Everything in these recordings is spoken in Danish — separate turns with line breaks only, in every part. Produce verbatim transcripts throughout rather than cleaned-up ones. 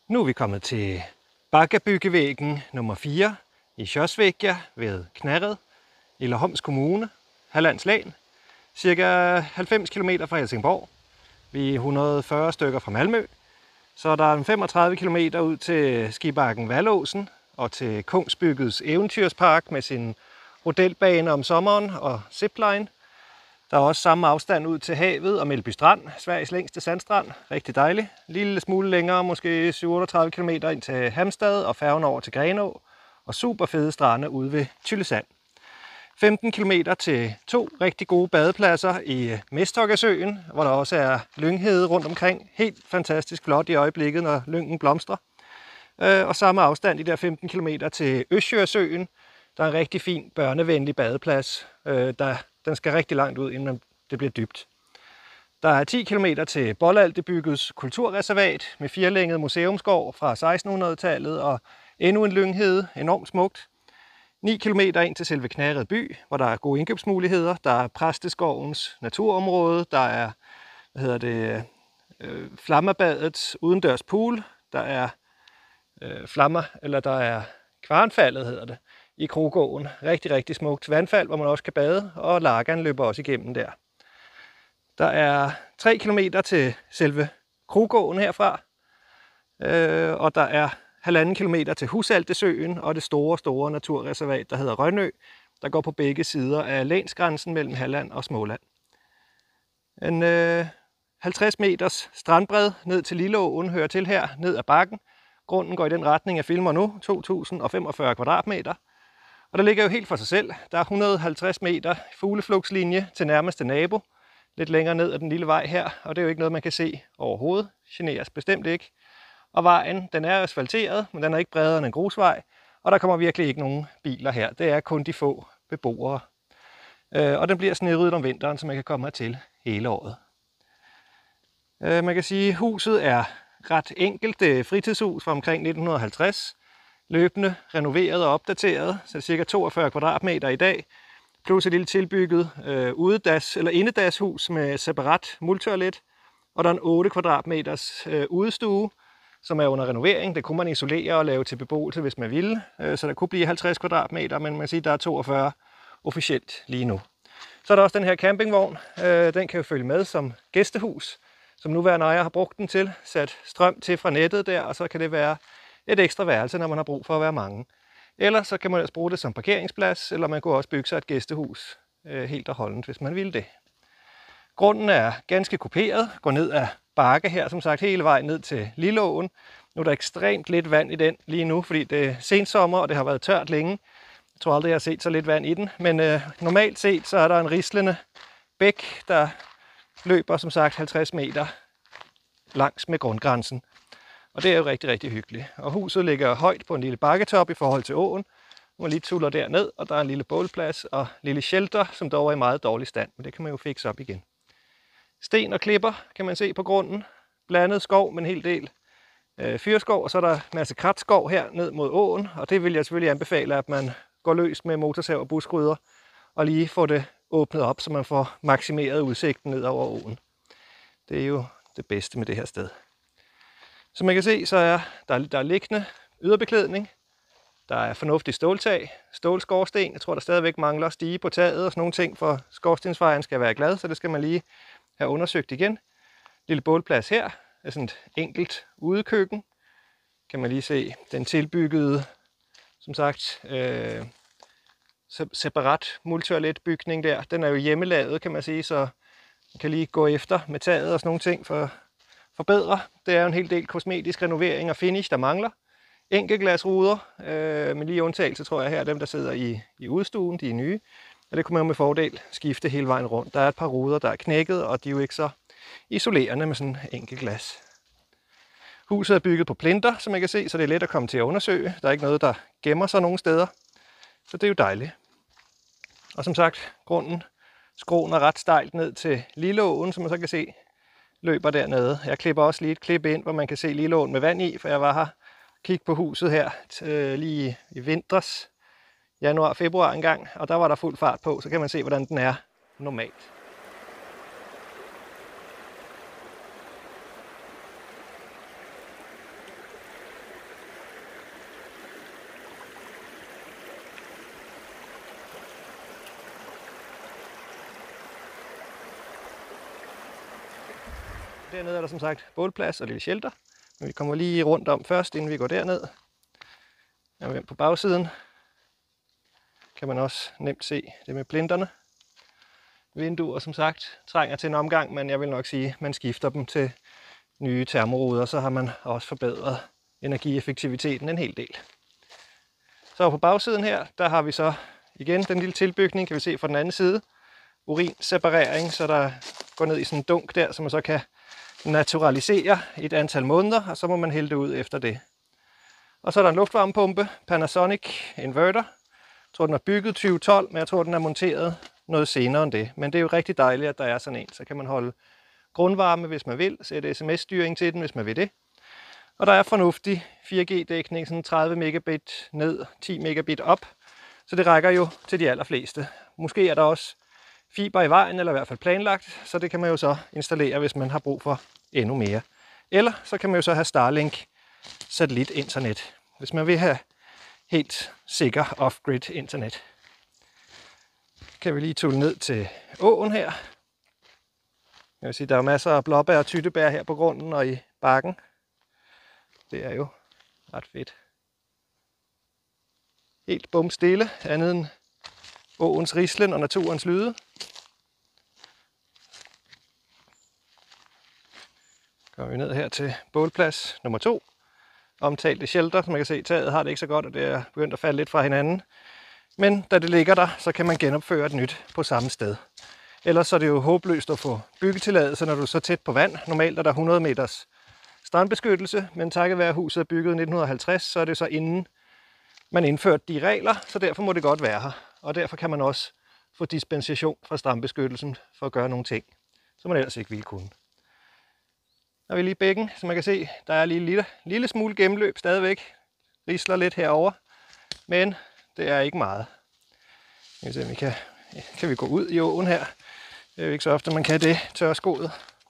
Nu er vi kommet til Bakkabyggevæggen nummer fire i Sjösvekja ved Knärred i Laholms Kommune, Hallands län, cirka halvfems kilometer fra Helsingborg. Vi er et hundrede og fyrre stykker fra Malmø, så der er femogtredive kilometer ud til skibakken Vallåsen og til Kongsbyggets eventyrspark med sin rodelbane om sommeren og zipline. Der er også samme afstand ud til havet og Mellby Strand, Sveriges længste sandstrand. Rigtig dejligt. Lille smule længere, måske syv til otteogtredive kilometer ind til Halmstad og færgen over til Grenå. Og super fede strande ude ved Tylösand. femten kilometer til to rigtig gode badepladser i Mesthuggersøen, hvor der også er lynghede rundt omkring. Helt fantastisk flot i øjeblikket, når lyngen blomstrer. Og samme afstand, de der femten kilometer til Østjørsøen. Der er en rigtig fin børnevenlig badeplads, der den skal rigtig langt ud, inden det bliver dybt. Der er ti kilometer til Bollaltebyggets kulturreservat med firelænget museumsgård fra sekstenhundredetallet og endnu en lynghede, enormt smukt. ni kilometer ind til selve Knärred by, hvor der er gode indkøbsmuligheder. Der er Præsteskovens naturområde, der er hvad hedder det, øh, Flammabadets udendørs pool, der er øh, flammer, eller der er Kvarnfaldet hedder det, i Krogåen. Rigtig, rigtig smukt vandfald, hvor man også kan bade, og Lagan løber også igennem der. Der er tre kilometer til selve Krogåen herfra, øh, og der er halvanden kilometer til Husaltesøen og det store, store naturreservat, der hedder Rønnø, der går på begge sider af lænsgrænsen mellem Halland og Småland. En øh, halvtreds meters strandbred ned til Lilleåen hører til her, ned ad bakken. Grunden går i den retning, jeg filmer nu, to tusind og femogfyrre kvadratmeter. Og der ligger jo helt for sig selv. Der er et hundrede og halvtreds meter fugleflugtslinje til nærmeste nabo. Lidt længere ned ad den lille vej her, og det er jo ikke noget, man kan se overhovedet. Generes bestemt ikke. Og vejen, den er asfalteret, men den er ikke bredere end en grusvej. Og der kommer virkelig ikke nogen biler her. Det er kun de få beboere. Og den bliver sneryddet om vinteren, så man kan komme hertil hele året. Man kan sige, at huset er ret enkelt. Det er et fritidshus fra omkring nitten halvtreds. Løbende renoveret og opdateret, så det er cirka toogfyrre kvadratmeter i dag. Plus et lille tilbygget øh, udedas, eller indedashus med separat multoilet. Og der er en otte kvadratmeters øh, udestue, som er under renovering. Det kunne man isolere og lave til beboelse, hvis man ville. Øh, så der kunne blive halvtreds kvadratmeter, men man kan sige, at der er toogfyrre officielt lige nu. Så er der også den her campingvogn. Øh, den kan jo følge med som gæstehus, som nuværende ejer har brugt den til. Sat strøm til fra nettet der, og så kan det være et ekstra værelse, når man har brug for at være mange. Eller så kan man også bruge det som parkeringsplads, eller man kunne også bygge sig et gæstehus øh, helt og holdent, hvis man ville det. Grunden er ganske kuperet, går ned ad bakke her, som sagt, hele vejen ned til Lilleåen. Nu er der ekstremt lidt vand i den lige nu, fordi det er sensommer, og det har været tørt længe. Jeg tror aldrig, jeg har set så lidt vand i den, men øh, normalt set så er der en rislende bæk, der løber som sagt halvtreds meter langs med grundgrænsen. Og det er jo rigtig, rigtig hyggeligt. Og huset ligger højt på en lille bakketop i forhold til åen. Man lige tuller derned, og der er en lille bålplads og en lille shelter, som dog er i meget dårlig stand. Men det kan man jo fikse op igen. Sten og klipper kan man se på grunden. Blandet skov med en hel del øh, fyrskov, og så er der en masse kratskov her ned mod åen. Og det vil jeg selvfølgelig anbefale, at man går løs med motorsav og buskrydder og lige får det åbnet op, så man får maksimeret udsigten ned over åen. Det er jo det bedste med det her sted. Som man kan se, så er der, der er liggende yderbeklædning. Der er fornuftig ståltag, stålskorsten. Jeg tror, der stadigvæk mangler stige på taget og sådan nogle ting, for skorstensfejeren skal være glad, så det skal man lige have undersøgt igen. Lille bålplads her. Det er sådan et enkelt udekøkken. Kan man lige se den tilbyggede, som sagt, øh, separat multoiletbygning der. Den er jo hjemmelavet, kan man sige, så man kan lige gå efter med taget og sådan nogle ting for forbedre. Det er jo en hel del kosmetisk renovering og finish, der mangler. Enkeltglasruder, øh, med lige undtagelse, tror jeg her, dem der sidder i, i udstuen, de er nye. Og det kunne man jo med fordel skifte hele vejen rundt. Der er et par ruder, der er knækket, og de er jo ikke så isolerende med sådan enkelt glas. Huset er bygget på plinter, som man kan se, så det er let at komme til at undersøge. Der er ikke noget, der gemmer sig nogen steder. Så det er jo dejligt. Og som sagt, grunden skråner ret stejlt ned til Lilleåen, som man så kan se løber dernede. Jeg klipper også lige et klip ind, hvor man kan se Lilleåen med vand i, for jeg var her og kiggede på huset her øh, lige i vinters, januar, februar engang, og der var der fuld fart på, så kan man se, hvordan den er normalt. Dernede er der som sagt bålplads og lille shelter. Men vi kommer lige rundt om først, inden vi går derned. Og på bagsiden kan man også nemt se det med plinterne. Vinduer som sagt trænger til en omgang, men jeg vil nok sige, at man skifter dem til nye termoruder, så har man også forbedret energieffektiviteten en hel del. Så på bagsiden her, der har vi så igen den lille tilbygning, kan vi se fra den anden side. Urinseparering, så der går ned i sådan en dunk der, så man så kan naturalisere et antal måneder, og så må man hælde det ud efter det. Og så er der en luftvarmepumpe, Panasonic inverter. Jeg tror, den er bygget tyve tolv, men jeg tror, den er monteret noget senere end det. Men det er jo rigtig dejligt, at der er sådan en. Så kan man holde grundvarme, hvis man vil. Sætte sms-styring til den, hvis man vil det. Og der er fornuftig fire G-dækning, sådan tredive megabit ned, ti megabit op. Så det rækker jo til de allerfleste. Måske er der også fiber i vejen, eller i hvert fald planlagt. Så det kan man jo så installere, hvis man har brug for endnu mere. Eller så kan man jo så have Starlink satellit internet, hvis man vil have helt sikker off-grid internet. Kan vi lige tulle ned til åen her. Jeg vil sige, der er masser af blåbær og tyttebær her på grunden og i bakken. Det er jo ret fedt. Helt bum stille, andet end åens rislen og naturens lyde. Går vi ned her til bålplads nummer to. Omtalte shelter, som man kan se, taget har det ikke så godt, og det er begyndt at falde lidt fra hinanden. Men da det ligger der, så kan man genopføre et nyt på samme sted. Ellers så er det jo håbløst at få byggetilladelse, når du er så tæt på vand. Normalt er der hundrede meters strandbeskyttelse, men takket være huset er bygget i nitten halvtreds, så er det så inden man indførte de regler, så derfor må det godt være her. Og derfor kan man også få dispensation fra strandbeskyttelsen for at gøre nogle ting, som man ellers ikke ville kunne. Der er vi lige i bækken, som man kan se, der er lige en lille, lille smule gennemløb stadigvæk. Risler lidt herover, men det er ikke meget. Jeg se, vi kan, kan vi gå ud i åen her. Det er jo ikke så ofte, man kan det tørskoet.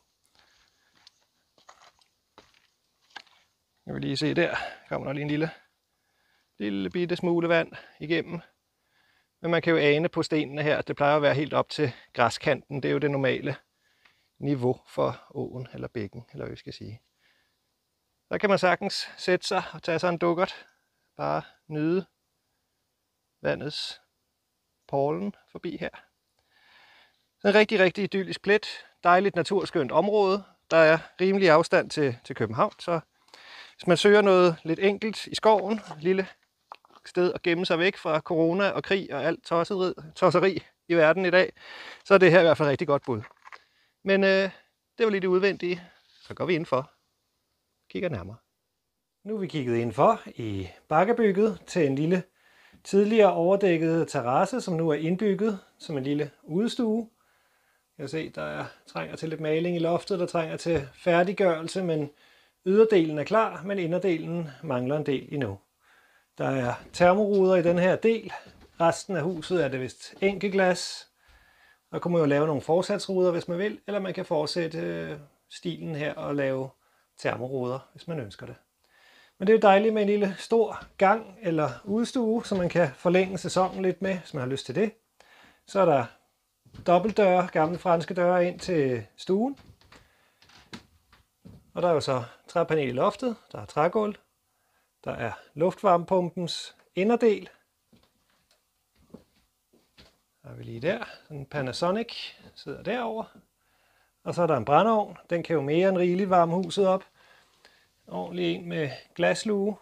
Jeg vil lige se der, kommer der lige en lille, lille bitte smule vand igennem. Men man kan jo ane på stenene her, at det plejer at være helt op til græskanten. Det er jo det normale niveau for åen eller bækken, eller hvad vi skal sige. Der kan man sagtens sætte sig og tage sig en dukkert. Bare nyde vandets porlen forbi her. En rigtig, rigtig idyllisk plet. Dejligt naturskønt område. Der er rimelig afstand til, til København, så hvis man søger noget lidt enkelt i skoven, et lille sted at gemme sig væk fra corona og krig og alt tosseri, tosseri i verden i dag, så er det her i hvert fald rigtig godt bud. Men øh, det var lige det udvendige, så går vi indenfor. Kigger nærmere. Nu er vi kigget indenfor i bakkebygget til en lille tidligere overdækket terrasse, som nu er indbygget som en lille udestue. Jeg kan se, der er, trænger til lidt maling i loftet, der trænger til færdiggørelse, men yderdelen er klar, men inderdelen mangler en del endnu. Der er termoruder i den her del. Resten af huset er det vist enkeltglas. Der kunne man jo lave nogle forsatsruder, hvis man vil, eller man kan fortsætte stilen her og lave termoruder, hvis man ønsker det. Men det er jo dejligt med en lille stor gang eller udstue, så man kan forlænge sæsonen lidt med, hvis man har lyst til det. Så er der dobbeltdøre, gamle franske døre ind til stuen. Og der er jo så træpanel i loftet, der er trægulv, der er luftvarmepumpens inderdel. Der er vi lige der, en Panasonic sidder derover. Og så er der en brændeovn, den kan jo mere end rigeligt varme huset op. Ordentlig en med glasluge.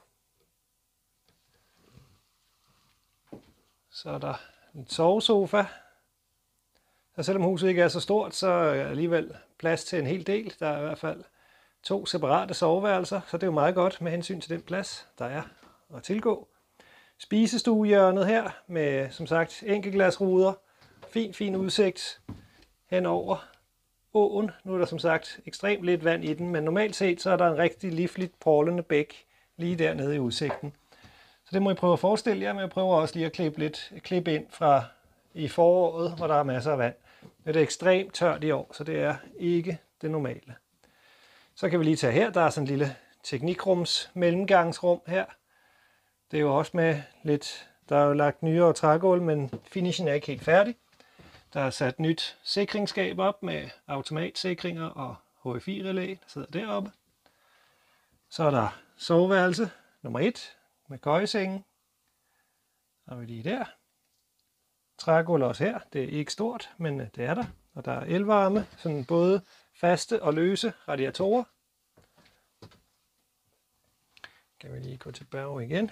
Så er der en sovesofa. Så selvom huset ikke er så stort, så er der alligevel plads til en hel del. Der er i hvert fald to separate soveværelser, så det er jo meget godt med hensyn til den plads, der er at tilgå. Spisestuehjørnet her med, som sagt, enkeltglasruder. Fin, fin udsigt henover åen. Nu er der som sagt ekstremt lidt vand i den, men normalt set så er der en rigtig livligt porlende bæk lige dernede i udsigten. Så det må I prøve at forestille jer, men jeg prøver også lige at klippe lidt klip ind fra i foråret, hvor der er masser af vand. Det er ekstremt tørt i år, så det er ikke det normale. Så kan vi lige tage her, der er sådan en lille teknikrums mellemgangsrum her. Det er jo også med lidt, der er jo lagt nyere trægulv, men finishen er ikke helt færdig. Der er sat nyt sikringsskab op med automatsikringer og H F I-relæ, der sidder deroppe. Så er der soveværelse nummer et med køjesengen. Så er vi lige der. Trægulv også her. Det er ikke stort, men det er der. Og der er elvarme, sådan både faste og løse radiatorer. Kan vi lige gå tilbage igen.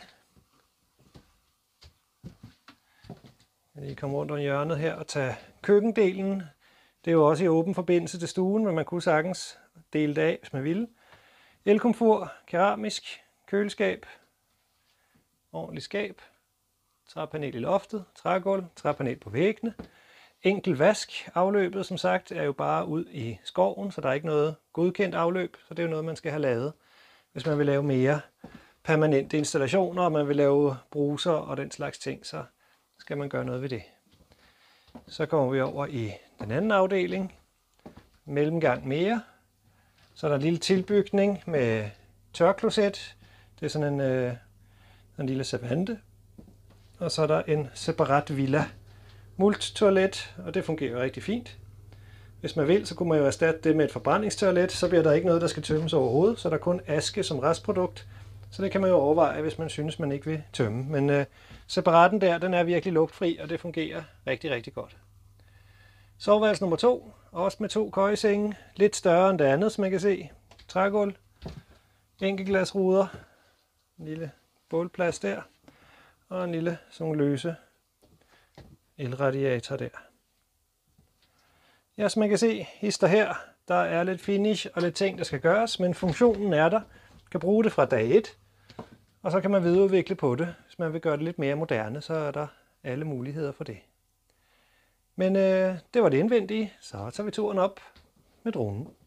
Jeg kan lige komme rundt om hjørnet her og tage køkkendelen. Det er jo også i åben forbindelse til stuen, men man kunne sagtens dele det af, hvis man ville. Elkomfur, keramisk, køleskab, ordentligt skab, træpanel i loftet, trægulv, træpanel på væggene. Enkel vask. Afløbet, som sagt, er jo bare ud i skoven, så der er ikke noget godkendt afløb, så det er jo noget, man skal have lavet, hvis man vil lave mere permanente installationer, og man vil lave bruser og den slags ting, så skal man gøre noget ved det. Så kommer vi over i den anden afdeling, mellemgang mere. Så er der en lille tilbygning med tørkloset. Det er sådan en, øh, en lille servante. Og så er der en separat villa multitoilet, og det fungerer rigtig fint. Hvis man vil, så kunne man jo erstatte det med et forbrændingstoilet, så bliver der ikke noget, der skal tømmes overhovedet, så der er kun aske som restprodukt. Så det kan man jo overveje, hvis man synes, man ikke vil tømme. Men øh, separaten der, den er virkelig lugtfri, og det fungerer rigtig, rigtig godt. Soveværelse nummer to, også med to køjesenge, lidt større end det andet, som man kan se. Trægulv, enkeltglasruder, en lille bålplads der, og en lille sådan løse elradiator der. Ja, som man kan se, hister her, der er lidt finish og lidt ting, der skal gøres, men funktionen er der. Man kan bruge det fra dag et, og så kan man videreudvikle på det. Hvis man vil gøre det lidt mere moderne, så er der alle muligheder for det. Men øh, det var det indvendige, så tager vi turen op med dronen.